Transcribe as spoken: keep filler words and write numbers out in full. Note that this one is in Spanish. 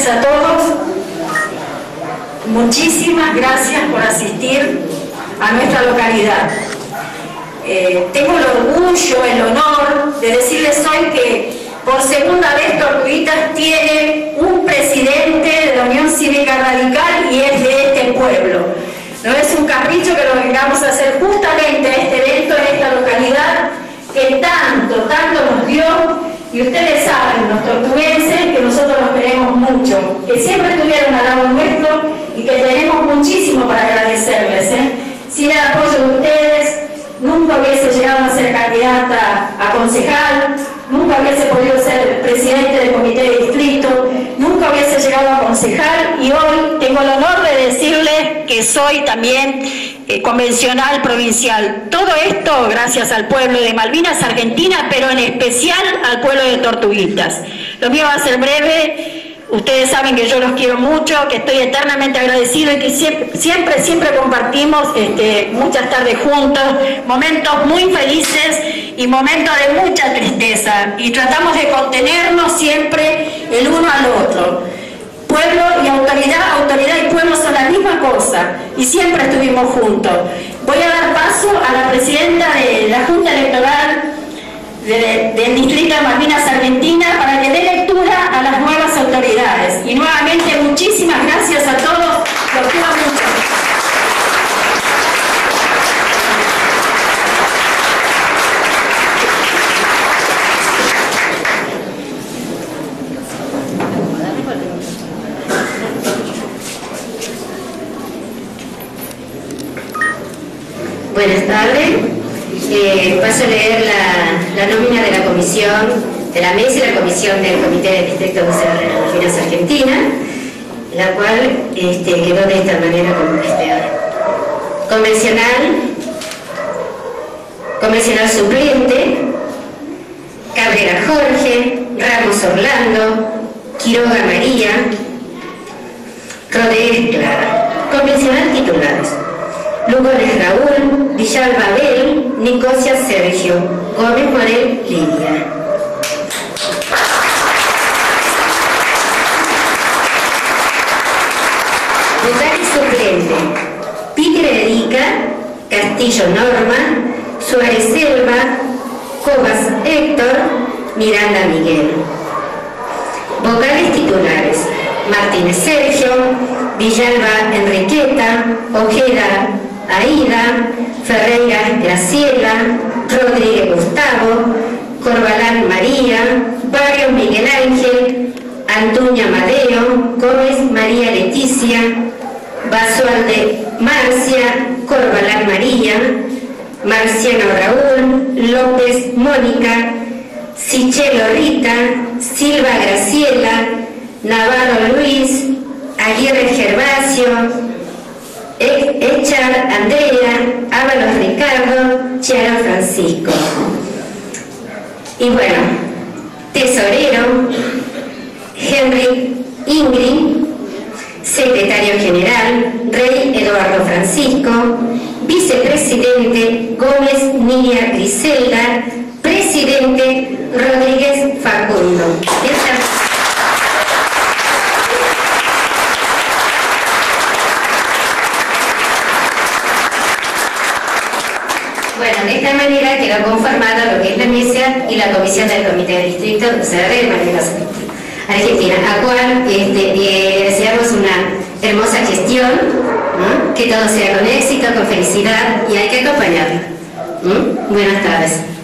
noches a todos. Muchísimas gracias por asistir a nuestra localidad. Eh, tengo el orgullo, el honor de decirles hoy que por segunda vez Tortuguitas tiene un presidente de la Unión Cívica Radical y es de este pueblo. No es un capricho que lo vengamos a hacer justamente a este evento en esta localidad que tanto, tanto nos dio, y ustedes saben, los tortuguenses, que nosotros los queremos mucho, que siempre estuvieron al lado nuestro y que tenemos muchísimo para agradecerles. ¿eh? Sin el apoyo de ustedes, nunca hubiese llegado a ser candidata a concejal, nunca hubiese podido ser presidente del comité de distrito, nunca hubiese llegado a concejal, y hoy tengo el honor de decirles que soy también eh, convencional provincial. Todo esto gracias al pueblo de Malvinas, Argentina, pero en especial al pueblo de Tortuguitas. Lo mío va a ser breve. Ustedes saben que yo los quiero mucho, que estoy eternamente agradecido y que siempre, siempre, siempre compartimos este, muchas tardes juntos, momentos muy felices y momentos de mucha tristeza. Y tratamos de contenernos siempre el uno al otro. Pueblo y autoridad, autoridad y pueblo son la misma cosa y siempre estuvimos juntos. Voy a dar paso a la presidenta de la Junta Electoral de, del Distrito de Malvinas, Argentina, para que dé lectura a las nuevas autoridades. Y nuevamente muchísimas gracias a todos, los quiero mucho. Buenas tardes. Eh, paso a leer la, la nómina de la comisión, de la mesa y la comisión del Comité de Distrito de Malvinas, Argentina, la cual este, quedó de esta manera como este, convencional, convencional suplente, Cabrera Jorge, Ramos Orlando, Quiroga María, Rodríguez Clara. Convencional titulares: Lugones Raúl, Villalba Abel, Nicosia Sergio, Gómez Morel Lidia. Vocal suplente: Pitre Erika, Castillo Norma, Suárez Selva, Cobas Héctor, Miranda Miguel. Vocales titulares: Martínez Sergio, Villalba Enriqueta, Ojeda Aida, Ferreira Graciela, Rodríguez Gustavo, Corbalán María, Barrios Miguel Ángel, Antuña Amadeo, Gómez María Leticia, Basualde Marcia, Corbalán María, Marciano Raúl, López Mónica, Sichelo Rita, Silva Graciela, Navarro Luis, Aguirre Gervasio, Echar Andrea, Ábalos Ricardo, Chiaro Francisco. Y bueno, tesorero, Henry Ingrid, secretario general, Rey Eduardo Francisco, vicepresidente, Gómez Nidia Griselda, presidente, Rodríguez Facundo. Esta... Bueno, de esta manera quedó conformada lo que es la mesa y la comisión del Comité de Distrito de C R de Malvinas Argentina, a cual este, eh, deseamos una hermosa gestión, ¿no? Que todo sea con éxito, con felicidad, y hay que acompañarla. ¿Mm? Buenas tardes.